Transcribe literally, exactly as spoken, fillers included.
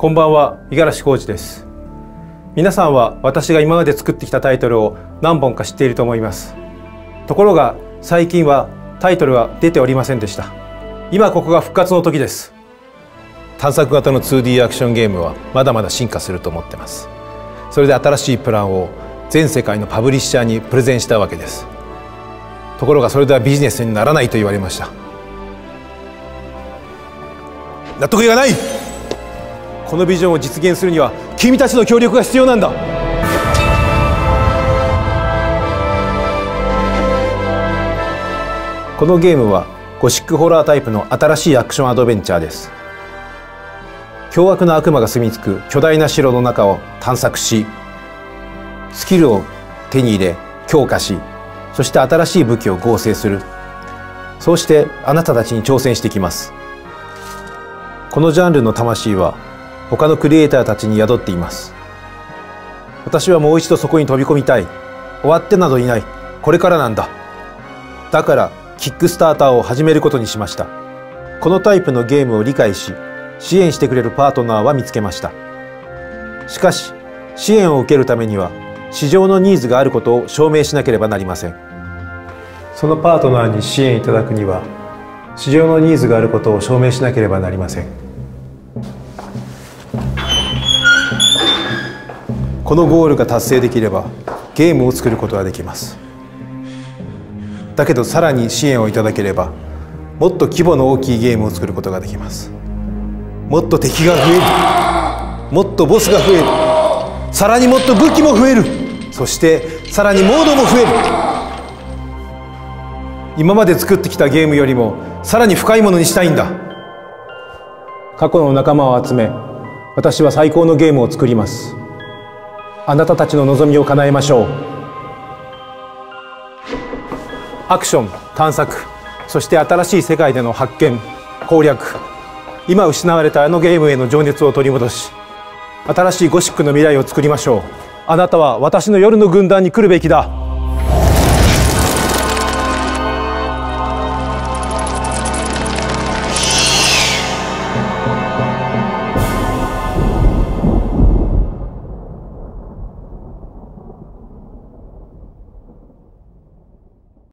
こんばんは、五十嵐浩二です。皆さんは私が今まで作ってきたタイトルを何本か知っていると思います。ところが最近はタイトルが出ておりませんでした。今ここが復活の時です。探索型の ツーディー アクションゲームはまだまだ進化すると思ってます。それで新しいプランを全世界のパブリッシャーにプレゼンしたわけです。ところがそれではビジネスにならないと言われました。納得いかない。このビジョンを実現するには君たちの協力が必要なんだ。このゲームはゴシックホラータイプの新しいアクションアドベンチャーです。凶悪な悪魔が住み着く巨大な城の中を探索し、スキルを手に入れ強化し、そして新しい武器を合成する。そうしてあなたたちに挑戦してきます。このジャンルの魂は他のクリエイターたちに宿っています。私はもう一度そこに飛び込みたい。終わってなどいない。これからなんだ。だからキックスターターを始めることにしました。このタイプのゲームを理解し支援してくれるパートナーは見つけました。しかし支援を受けるためには市場のニーズがあることを証明しなければなりません。そのパートナーに支援いただくには市場のニーズがあることを証明しなければなりません。このゴールが達成できればゲームを作ることができます。だけどさらに支援をいただければもっと規模の大きいゲームを作ることができます。もっと敵が増える。もっとボスが増える。さらにもっと武器も増える。そしてさらにモードも増える。今まで作ってきたゲームよりもさらに深いものにしたいんだ。過去の仲間を集め私は最高のゲームを作ります。あなたたちの望みを叶えましょう。アクション、探索、そして新しい世界での発見、攻略。今失われたあのゲームへの情熱を取り戻し、新しいゴシックの未来を作りましょう。あなたは私の夜の軍団に来るべきだ。